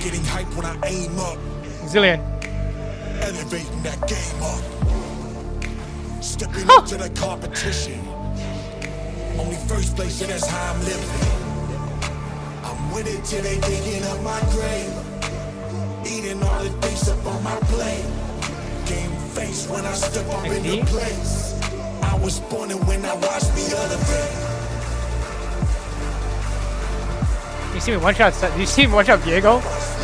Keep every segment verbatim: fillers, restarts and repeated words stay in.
getting hype when I aim up. Zillion. Elevating that game up. Stepping up to the competition. Only first place, and that's how I'm living. I'm with it till they digging up my grave. Eating all the things up on my plate. Game face when I step up in the place. I was born and when I watched me elevate. You see me one shot? Do you see me one shot, Diego?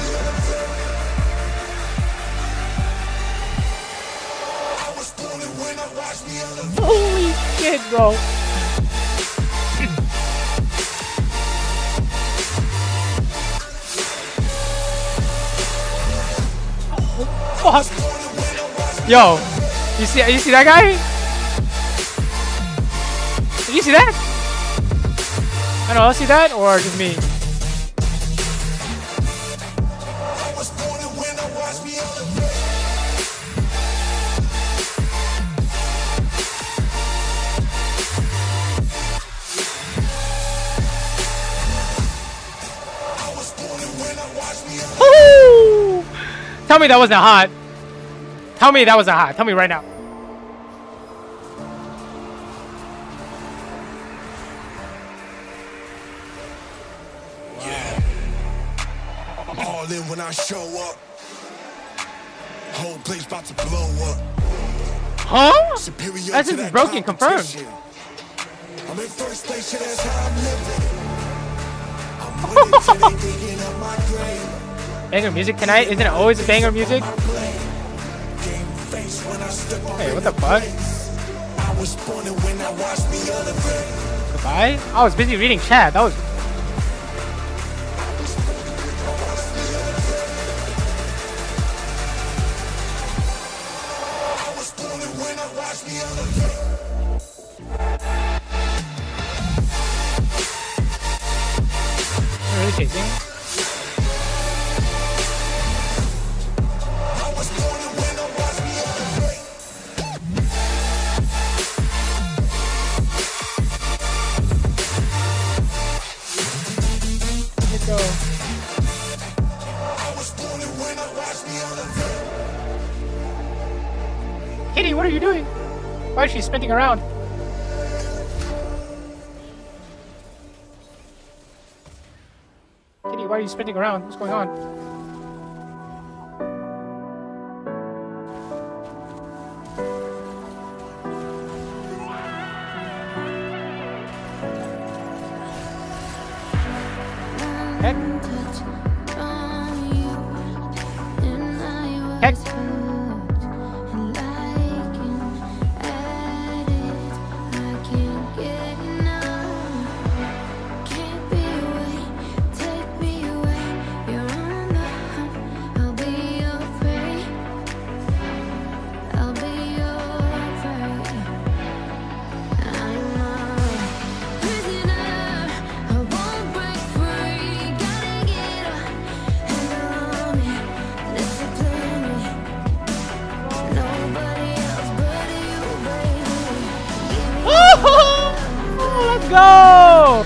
Holy shit, bro! Fuck! Yo, you see? You see that guy? Did you see that? I don't know. See that or just me? Woo! Tell me that wasn't hot. Tell me that wasn't hot. Tell me right now. Yeah. All in when I show up. Whole place about to blow up. Huh? Superior that's to just that broken. Confirmed. I'm in first place, so that's how I'm living. I'm with it till they digging up my grave. Banger music tonight? Isn't it always banger music? Hey, what the fuck? Goodbye? I was busy reading chat. That was. Really chasing? Go. Kitty, what are you doing? Why is she spinning around? Kitty, why are you spinning around? What's going on? Heck. Heck. Let's go!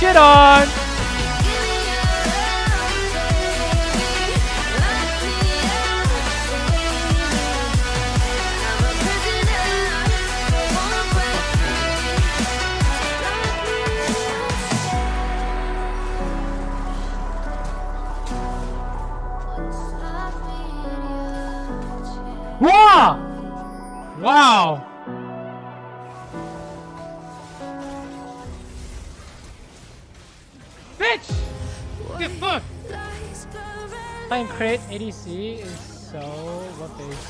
shit on. Wow! Wow! Bitch! Get fucked! Playing crit A D C is so what base.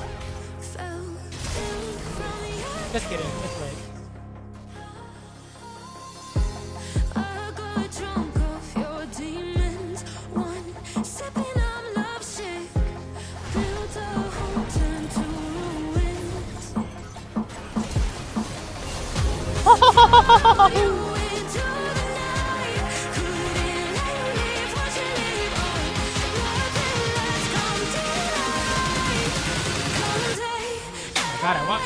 Let's get in, let's play. God, I want.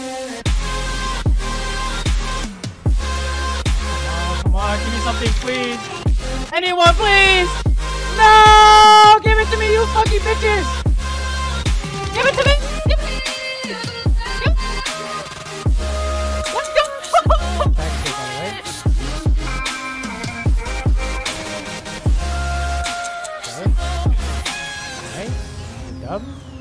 Come on, come on, give me something, please. Anyone, please. No, give it to me, you fucking bitches. Give it to me. Give it to me. Let's go. Okay. Okay. Dub.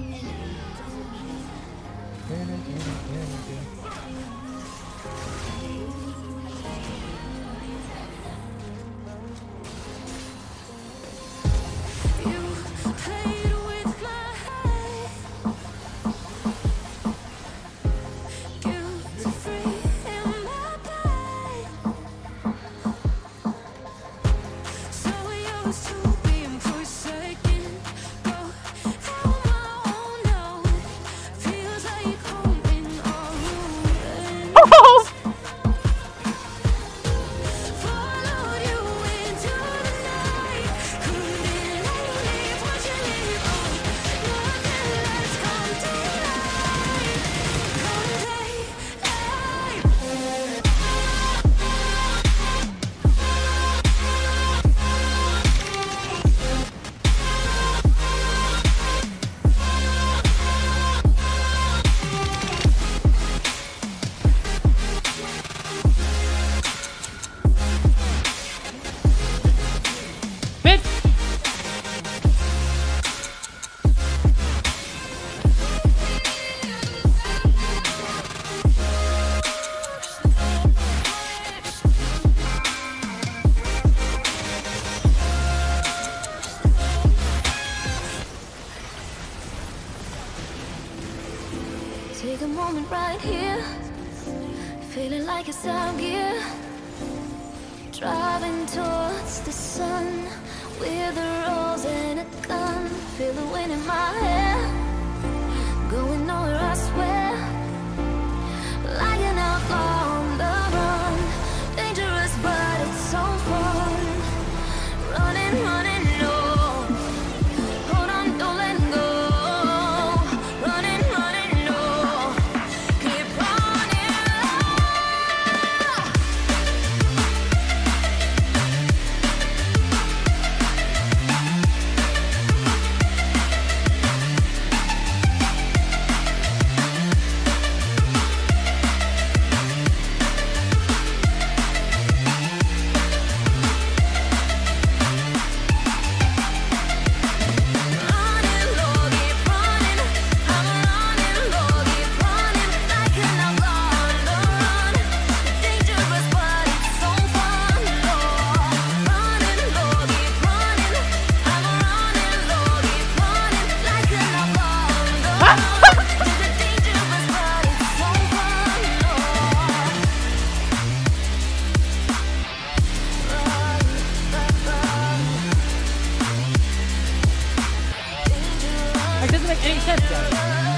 Take a moment right here, feeling like it's out gear, driving towards the sun with a rose and a gun. Feel the wind in my hair, going nowhere I swear, like an outlaw on the run. Dangerous but it's so fun, running, running low. Hold on, don't let go. Running, running low. Keep running Like, doesn't make any sense, guys.